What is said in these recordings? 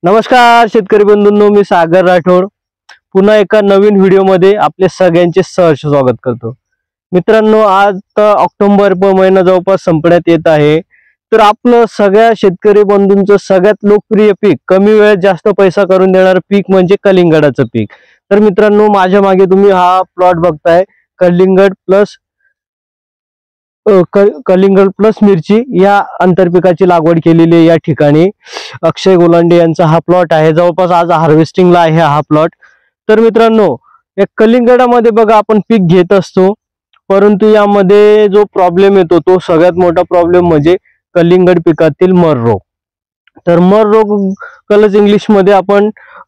नमस्कार शेतकरी बंधूंनो, मी सागर राठोड पुन्हा एका नवीन व्हिडिओमध्ये आपले सगळ्यांचे सहर्ष स्वागत करतो। मित्रांनो, आज ऑक्टोबर महिना जवळपास संपण्यात येत आहे। तर आपलं सगळ्या शेतकरी बंधूंचं सगळ्यात लोकप्रिय पीक, कमी वेळेत जास्त पैसा करून देणारं पीक म्हणजे कलिंगडाचं पीक। तर मित्रांनो, माझ्या मागे तुम्ही हा प्लॉट बघताय, कलिंगड प्लस मिरची या आंतरपिकाची लागवड केलेली आहे। या ठिकाणी अक्षय गोलांडे यांचा हा प्लॉट आहे। जवळपास आज हार्वेस्टिंगला आहे हा प्लॉट। तर मित्रांनो, या कलिंगडामध्ये बघा, आपण पीक घेत असतो, परंतु यामध्ये जो प्रॉब्लेम येतो तो सगळ्यात मोठा प्रॉब्लेम म्हणजे कलिंगड पिकातील मर रोग। तर मर रोग कलच इंग्लिश मध्ये आपण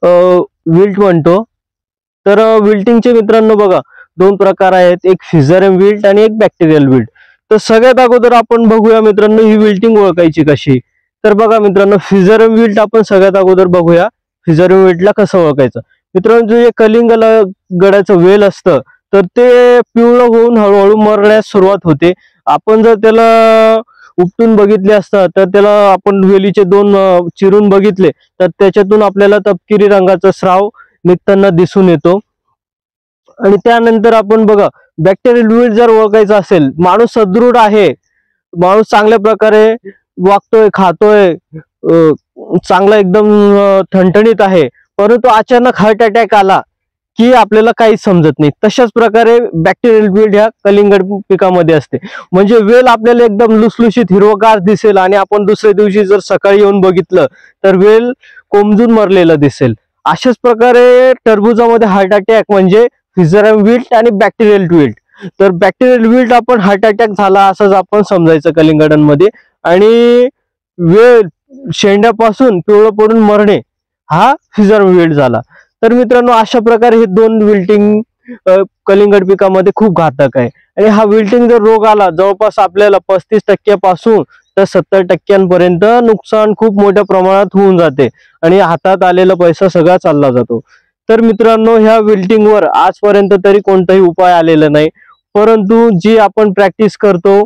विल्ट म्हणतो। तर विल्टिंगचे मित्रांनो बघा, दोन प्रकार आहेत, एक फिझरियम विल्ट आणि एक बॅक्टेरियल विल्ट। तर सगळ्यात अगोदर आपण बघूया मित्रांनो, ही विल्टिंग ओळखायची कशी। तर बघा मित्रांनो, फिझरियम विल्ट आपण सगळ्यात अगोदर बघूया, फिझरियम विल्टला कसं ओळखायचं। मित्रांनो, जे कलिंगडाचं वेल असतं तर ते पिवळं होऊन हळूहळू मरण्यास सुरुवात होते। आपण जर त्याला उपटून बघितले असता तर त्याला आपण वेलीचे दोन चिरून बघितले तर त्याच्यातून आपल्याला तपकिरी रंगाचा स्राव निघताना दिसून येतो। आणि त्यानंतर आपण बघा, बॅक्टेरियल विल्ट जर ओळखायचा असेल, माणूस सदृढ आहे, माणूस चांगल्या प्रकारे वागतोय, खातोय, चांगला एकदम ठणठणीत आहे, परंतु अचानक हार्ट अटॅक आला की आपल्याला काहीच समजत नाही। तशाच प्रकारे बॅक्टेरियल विल्ट ह्या कलिंगड पिकामध्ये असते। म्हणजे वेल आपल्याला एकदम लुसलुशीत हिरवगार दिसेल आणि आपण दुसऱ्या दिवशी जर सकाळी येऊन बघितलं तर वेल कोमजून मरलेलं दिसेल। अशाच प्रकारे टरबुजामध्ये हार्ट अटॅक म्हणजे फिझरियम विल्ट आणि बॅक्टेरियल विल्ट। तर बॅक्टेरियल विल्ट आपण हार्ट अटॅक झाला असंच आपण समजायचं कलिंगडांमध्ये, आणि वेल शेंड्यापासून पिवळं पडून मरणे हा फिझरियम विल्ट झाला। तर मित्रांनो, अशा प्रकारे हे दोन विल्टिंग कलिंगड पिकामध्ये खूप घातक आहे। आणि हा विल्टिंग जर रोग आला, जवळपास आपल्याला 35% पासून तर 70% नुकसान खूप मोठ्या प्रमाणात होऊन जाते आणि हातात आलेला पैसा सगळा चालला जातो। तर मित्रांनो, ह्या विल्टिंगवर आजपर्यंत तरी कोणताही उपाय आलेला नाही, परंतु जी आपण प्रॅक्टिस करतो,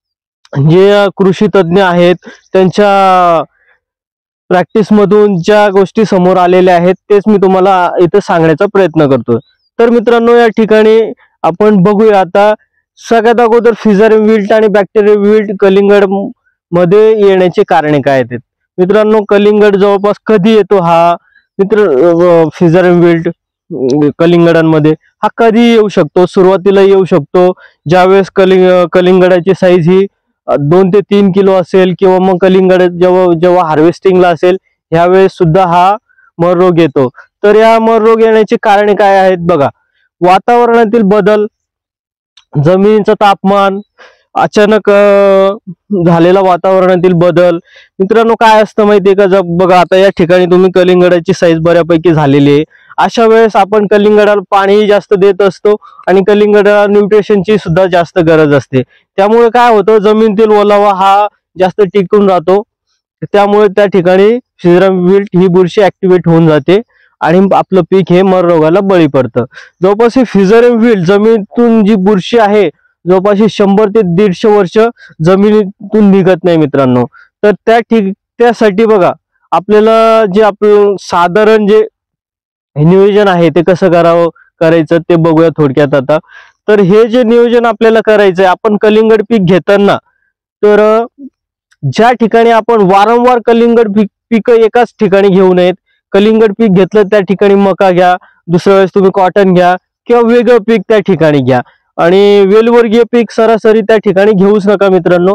जे कृषी तज्ञ आहेत त्यांच्या प्रॅक्टिस मधून ज्या गोष्टी समोर आलेल्या आहेत तेच मी तुम्हाला इथे सांगण्याचा प्रयत्न करतो। तर मित्रांनो, या ठिकाणी आपण बघूया आता, सगळ्यात अगोदर फिझरियम विल्ट आणि बॅक्टेरियल विल्ट कलिंगड मध्ये येण्याचे कारणे काय आहेत। मित्रांनो, कलिंगड जवळपास कधी येतो हा फिझरियम विल्ट कलिंगडांमध्ये हा कधी येऊ शकतो, सुरुवातीला येऊ शकतो ज्यावेळेस कलिंगडाची साईज ही 2 ते 3 किलो असेल, किंवा मग कलिंगड जेव्हा हार्वेस्टिंगला असेल ह्यावेळेस सुद्धा हा मर रोग येतो। तर या मर रोग येण्याची कारणे काय आहेत बघा, वातावरणातील बदल, जमिनीचं तापमान, अचानक झालेला वातावरणातील बदल। मित्रांनो, काय असतं माहितीये का, बघा आता या ठिकाणी तुम्ही कलिंगडाची साईज बऱ्यापैकी झालेली आहे, अशा वेळेस आपण कलिंगडाला पाणी जास्त देत असतो आणि कलिंगडाला न्यूट्रिशनची सुद्धा जास्त गरज असते। त्यामुळे काय होतं, जमिनीतील ओलावा हा जास्त टिकून राहतो, त्यामुळे त्या ठिकाणी फिझरियम विल्ट ही बुरशी ऍक्टिव्हेट होऊन जाते आणि आपलं पीक हे मर रोगाला बळी पडतं। जवळपास ही फिझरियम विल्ट जमिनीतून जी बुरशी आहे, जवळपास 100 ते 150 वर्ष जमिनीतून निघत नाही मित्रांनो। तर त्यासाठी बघा, आपल्याला जे आपलं साधारण जे नियोजन आहे ते कसं करायचं ते बघूया थोडक्यात आता। तर हे जे नियोजन आपल्याला करायचंय, आपण कलिंगड पीक घेताना, तर ज्या ठिकाणी आपण वारंवार कलिंगड पीक एकाच ठिकाणी घेऊ नयेत। कलिंगड पीक घेतलं त्या ठिकाणी मका घ्या, दुसऱ्या वेळेस तुम्ही कॉटन घ्या, किंवा वेगळं पीक त्या ठिकाणी घ्या, आणि वेलवर्गीय पीक सरासरी त्या ठिकाणी घेऊच नका मित्रांनो।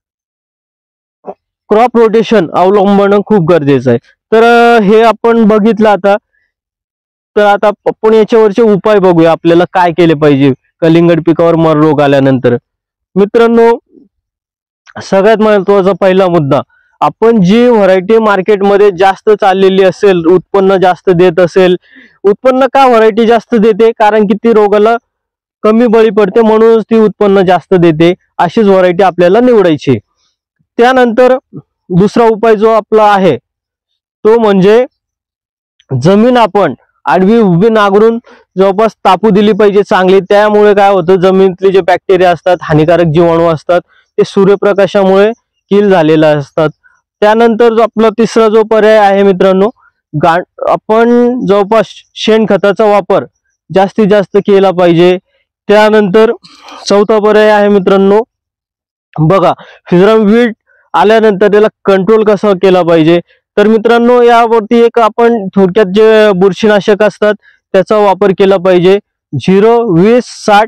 क्रॉप रोटेशन अवलंबणं खूप गरजेचं आहे। तर हे आपण बघितलं आता। तर आता आपण याच्यावरचे उपाय बघूया, आपल्याला काय केले पाहिजे कलिंगड पिकावर मर रोग आल्यानंतर। मित्रांनो, सगळ्यात महत्त्वाचा पहिला मुद्दा, आपण जी व्हरायटी मार्केटमध्ये जास्त चाललेली असेल, उत्पन्न जास्त देत असेल, उत्पन्न का व्हरायटी जास्त देते, कारण की ती रोगाला कमी बळी पडते म्हणूनच ती उत्पन्न जास्त देते, अशीच व्हरायटी आपल्याला निवडायची। त्यानंतर दुसरा उपाय जो आपला आहे तो म्हणजे जमीन आपण आडवी उभी नांगरून जवळपास तापू दिली पाहिजे चांगली। त्यामुळे काय होतं, जमिनीतले जे बॅक्टेरिया असतात, हानिकारक जीवाणू असतात, ते सूर्यप्रकाशामुळे किल झालेले असतात। त्यानंतर जो आपला तिसरा जो पर्याय आहे मित्रांनो, आपण जवळपास शेणखताचा वापर जास्तीत जास्त केला पाहिजे. त्यानंतर चौथा पर्याय आहे मित्रांनो, बघा फिजरम वीट आल्यानंतर त्याला कंट्रोल कसा केला पाहिजे. तर मित्रांनो यावरती एक आपण थोडक्यात जे बुरशीनाशक असतात त्याचा वापर केला पाहिजे. 0, 20, 60,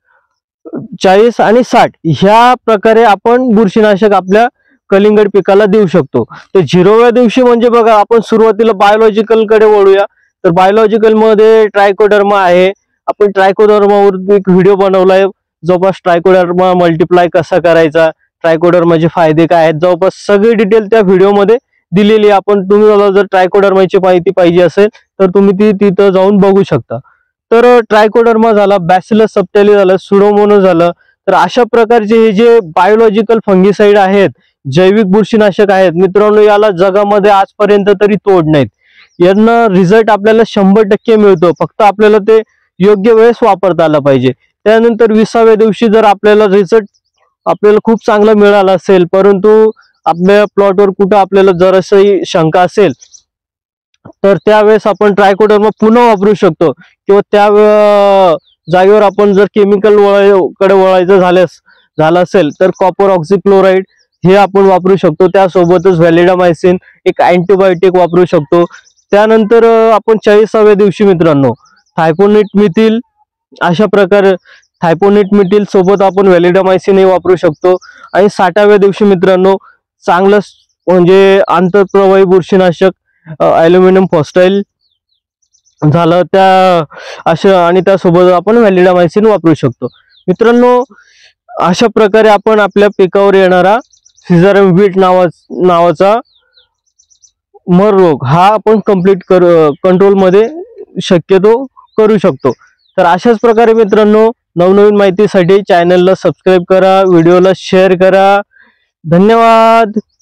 40 आणि 60 ह्या प्रकारे आपण बुरशीनाशक आपल्या कलिंगड पिकाला देऊ शकतो. तर 0व्या दिवशी म्हणजे बघा आपण सुरुवातीला बायोलॉजिकल कडे वळूया. तर बायोलॉजिकल मध्ये ट्रायकोडर्मा आहे. आपण ट्रायकोडर्मावर एक व्हिडिओ बनवलाय, जवळपास ट्रायकोडर्मा मल्टिप्लाय कसा करायचा, ट्रायकोडर्माचे फायदे काय आहेत, जवळपास सगळी डिटेल त्या व्हिडिओमध्ये दिलेली आहे. आपण तुम्हाला जर ट्रायकोडर्माची माहिती पाहिजे असेल तर तुम्ही ती तिथं जाऊन बघू शकता. तर ट्रायकोडर्मा झाला, बॅसिलस सबटिली झालं, सुडोमोनास झालं. तर अशा प्रकारचे हे जे बायोलॉजिकल फंगिसाइड आहेत, जैविक बुरशीनाशक आहेत मित्रांनो, याला जगामध्ये आजपर्यंत तरी तोड नाहीत. यांना रिझल्ट आपल्याला 100% मिळतो, फक्त आपल्याला ते योग्य वेळेस वापरता आला पाहिजे. त्यानंतर 20व्या दिवशी जर आपल्याला रिझल्ट आपल्याला खूप चांगला मिळाला असेल, परंतु आपल्या प्लॉटवर कुठं आपल्याला जरासही शंका असेल तर त्यावेळेस आपण ट्रायकोडर्मा पुन्हा वापरू शकतो. किंवा त्या जागेवर आपण जर केमिकल कडे वळायचं झालं असेल तर कॉपर ऑक्सिक्लोराइड हे आपण वापरू शकतो. त्यासोबतच व्हॅलिडामायसिन एक अँटीबायोटिक वापरू शकतो. त्यानंतर आपण 40व्या दिवशी मित्रांनो थायपोनिट मिथिल, अशा प्रकारे थायपोनिट मिथिल सोबत आपण व्हॅलिडामायसिन हे वापरू शकतो. आणि 60व्या दिवशी मित्रांनो चांगलं म्हणजे आंतरप्रवाही बुरशीनाशक ॲल्युमिनियम फॉस्टाईल झालं त्या अशा, आणि त्यासोबत आपण व्हॅलिडामायसिन वापरू शकतो. मित्रांनो अशा प्रकारे आपण आपल्या पिकावर येणारा फिजरम वीट नावाचा मर रोग हा आपण कंट्रोल मध्ये शक्यतो करू शकतो. तर अशाच प्रकारे मित्रांनो नवनवीन माहितीसाठी चॅनलला सबस्क्राईब करा, व्हिडिओला शेअर करा. धन्यवाद.